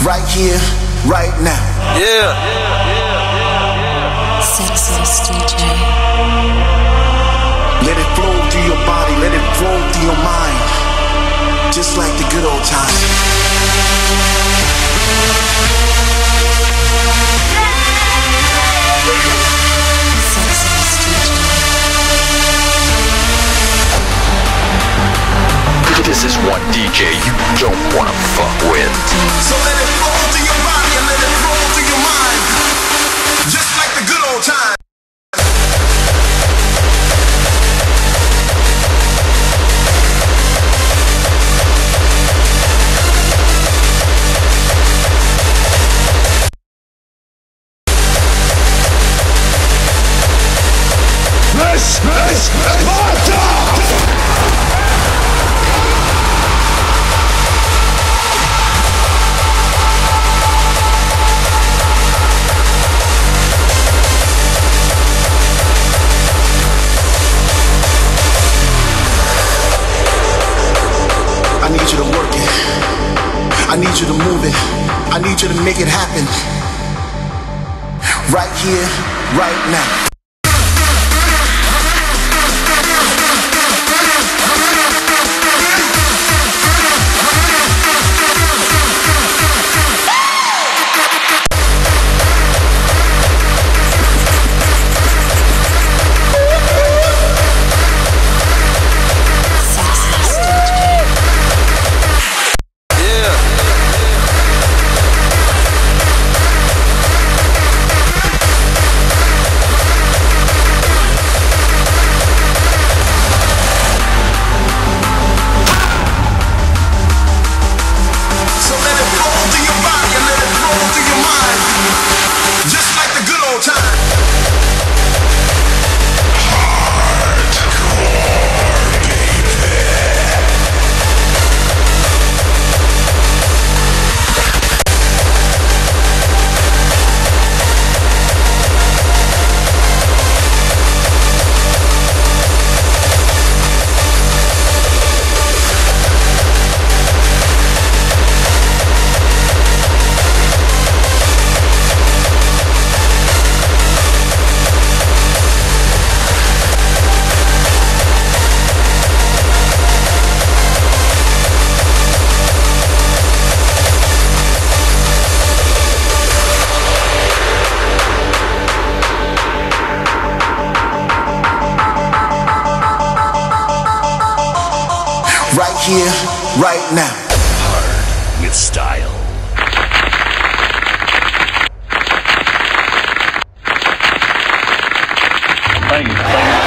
right here, right now. Yeah. Sexiest DJ. Let it flow through your body, let it flow through your mind, just like the good old times. Sexiest DJ. This is one DJ you don't wanna fuck with. So let it flow through your body and let it flow through your mind, just like the good old times. This is Sparta! I need you to work it. I need you to move it. I need you to make it happen. Right here, right now. Right here, right now. Hard with style. Bang, bang.